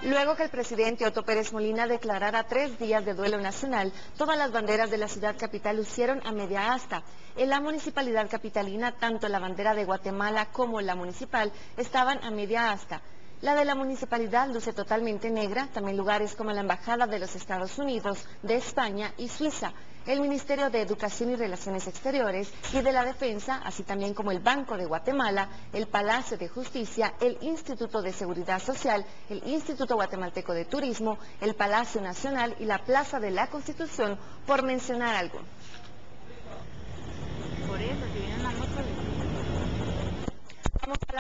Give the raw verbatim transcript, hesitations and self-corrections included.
Luego que el presidente Otto Pérez Molina declarara tres días de duelo nacional, todas las banderas de la ciudad capital lucieron a media asta. En la municipalidad capitalina, tanto la bandera de Guatemala como la municipal estaban a media asta. La de la municipalidad luce totalmente negra, también lugares como la Embajada de los Estados Unidos, de España y Suiza, el Ministerio de Educación y Relaciones Exteriores y de la Defensa, así también como el Banco de Guatemala, el Palacio de Justicia, el Instituto de Seguridad Social, el Instituto Guatemalteco de Turismo, el Palacio Nacional y la Plaza de la Constitución, por mencionar algunos. Por eso, si viene una moto... Vamos a la